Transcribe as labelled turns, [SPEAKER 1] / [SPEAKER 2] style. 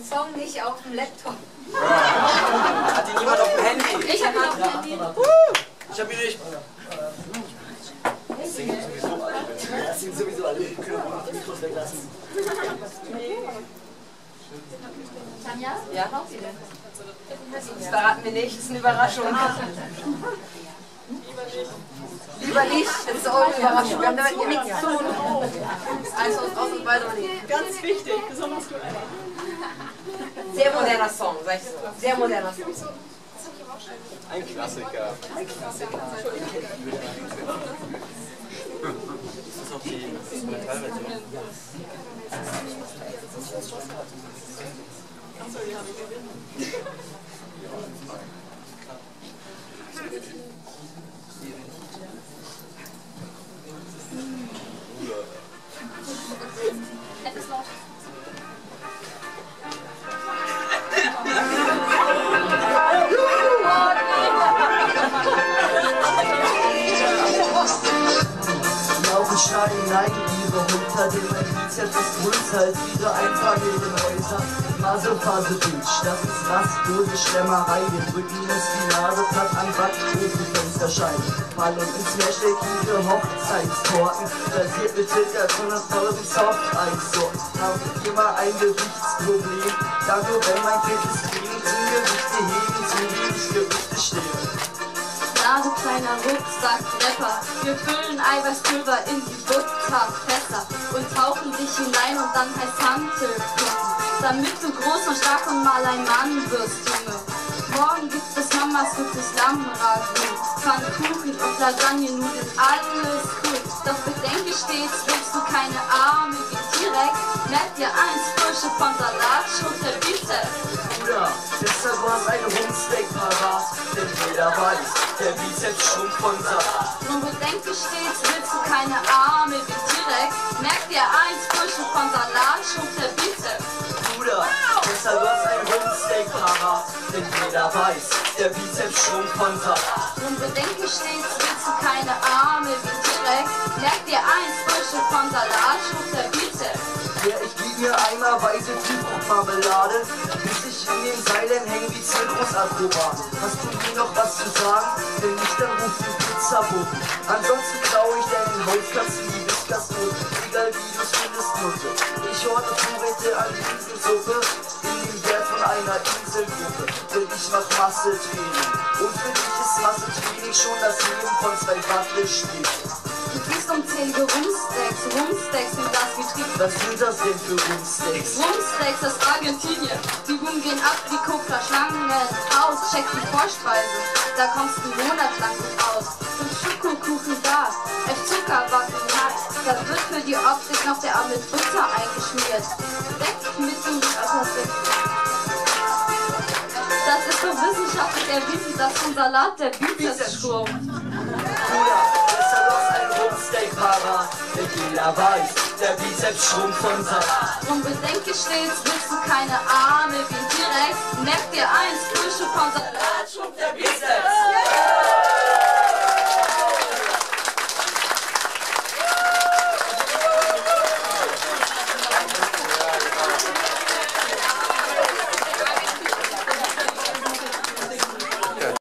[SPEAKER 1] Song nicht auf dem Laptop.
[SPEAKER 2] Hat ihn niemand auf dem Handy?
[SPEAKER 1] Ich hab ihn auf dem Handy.
[SPEAKER 2] Ich hab ihn nicht. Das singen sowieso alle. Das singen sowieso alle. Wir können auch die Mikros weglassen.
[SPEAKER 1] Tanja? Ja? Braucht sie denn?
[SPEAKER 3] Das verraten wir nicht, das ist eine Überraschung. Lieber nicht, das ist auch eine Überraschung. Wir haben damit nichts zu tun. Also ausnahmsweise nicht.
[SPEAKER 4] Ganz wichtig, besonders du einer.
[SPEAKER 3] Sehr moderner Song, sag ich so. Sehr moderner Song.
[SPEAKER 2] Ein Klassiker. Ein Klassiker. Das ist auch die Metallversion.
[SPEAKER 4] Achso, die habe ich gesehen.
[SPEAKER 1] Etwas laut.
[SPEAKER 5] Schreien, neige ihre Hunter, denn mein Bizeps ist größer als ihre Einfamilienhäuser. Masophase Beach, das ist rastlose Schlemmerei. Wir drücken uns die Nase platt an Backofenfensterscheiben. Fallen ins Mehrsteckkige Hochzeitstorten, versiert mit ca. 100.000 Soft-Eissorten. Haben immer ein Gewichtsproblem, da nur wenn mein fettes Training zum Gewichte heben, zu wenig Gewichte stehen.
[SPEAKER 6] Nase, kleiner Rucksack, Rapper. Wir füllen Eiweißpulver in die Butterfässer und tauchen dich hinein und dann heißt Hantelkuchen, damit du groß und stark und mal ein Mann wirst, Junge. Morgen gibt es Mamas gutes Lammragout, Pfannkuchen und Lasagne-Nudeln, alles cool. Doch bedenke stets, willst du keine Arme wie T-Rex? Merk dir eins, Frische von Salat, schrumpft der Bizeps.
[SPEAKER 5] Bruder, besser du hast einen Rumsteak parat, denn jeder weiß, der Bizeps schrumpft von Salat.
[SPEAKER 6] Nun bedenke stets, willst du keine Arme wie T-Rex? Merk dir eins, Frische von Salat, schrumpft der Bizeps.
[SPEAKER 5] Bruder, besser du hast einen Rumsteak parat, denn jeder weiß, der Bizeps schrumpft von Salat.
[SPEAKER 6] Nun bedenke stets, willst du keine Arme wie T-Rex? Merk dir eins, Frische von Salat, schrumpft der Bizeps.
[SPEAKER 5] Ja, ich geb mir eimerweise Tiefrauchmarmelade, bis ich in den Seilen häng wie Zirkusakrobaten. Hast du mir noch was zu sagen? Wenn nicht, dann ruf den Pizzaboten. Ansonsten klau ich deinen Hauskatzen wie Whiskas-Noten. Egal wie du's findest, Nutte. Ich horte Vorräte an Riesensuppe in dem Wert von einer Inselgruppe. Denn ich mach Massetraining. Und für dich ist Massetraining schon das Leben von 2 Wattestich.
[SPEAKER 6] Du kriegst unzählige Rumsteaks sind das Getriebe.
[SPEAKER 5] Was sind das denn für Rumsteaks?
[SPEAKER 6] Rumsteaks aus Argentinien. Die Huhn gehen ab wie Coca-Schlangen aus. Check die Vorspeise, da kommst du einen Monat lang nicht aus. Und Schokokuchen da, Zuckerwaffen hat. Da wird für die Optik noch der Arm mit Butter eingeschmiert. Deck mit dem Das ist so wissenschaftlich erwiesen, dass vom Salat der Bizeps schrumpft.
[SPEAKER 5] Bruder, besser du hast einen Rumsteak parat, denn jeder weiß, der Bizeps schrumpft von Salat.
[SPEAKER 6] Drum bedenke stets, willst du keine Arme wie T-Rex? Merk dir eins, Frische von Salat,
[SPEAKER 5] Schrumpft der Bizeps.